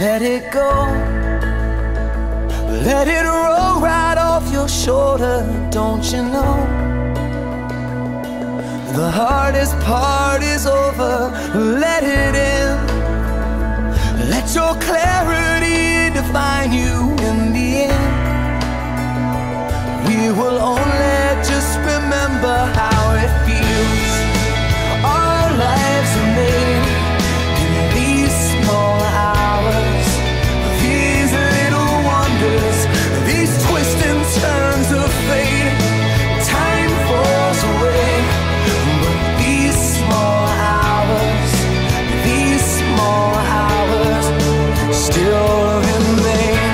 let it go. Let it roll right off your shoulder, don't you know? The hardest part is over, let it in. Let your clarity define you in the end. We will only just remember how it feels. Our lives are made in these small hours, these little wonders, these twists and turns of fate. Time falls away, but these small hours, these small hours still remain.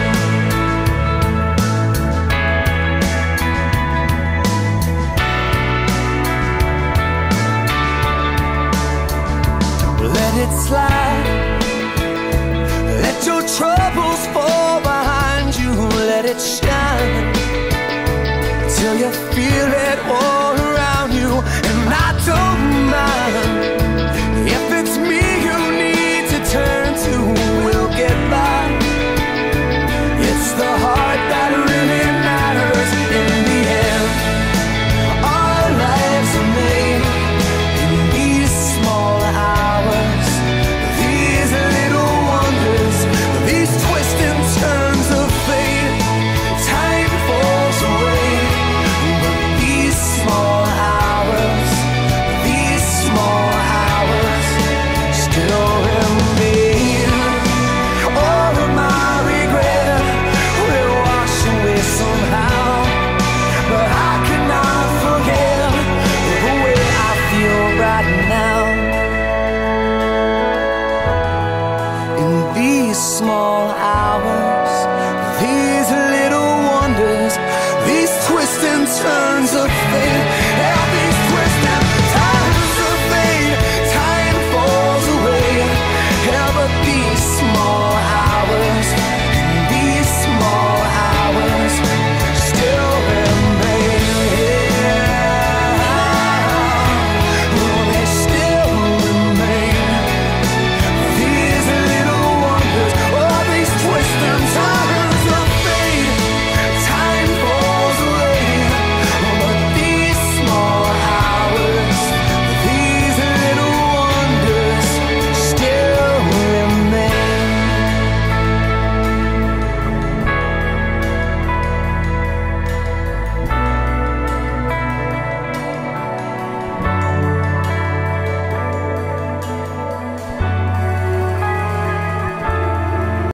Let it slide. Let your troubles fall behind you. Let it shine till you feel it all around you. And I don't mind if it's me you need to turn to. We'll get by. It's the heart that really matters in the end. Our lives are made in these small hours, these little wonders, these twists and turns of fate. Time falls away, but these small hours, these small hours still remain. All of my regret will wash away somehow, but I cannot forget the way I feel right now. In these small hours, these little wonders, these twists and turns of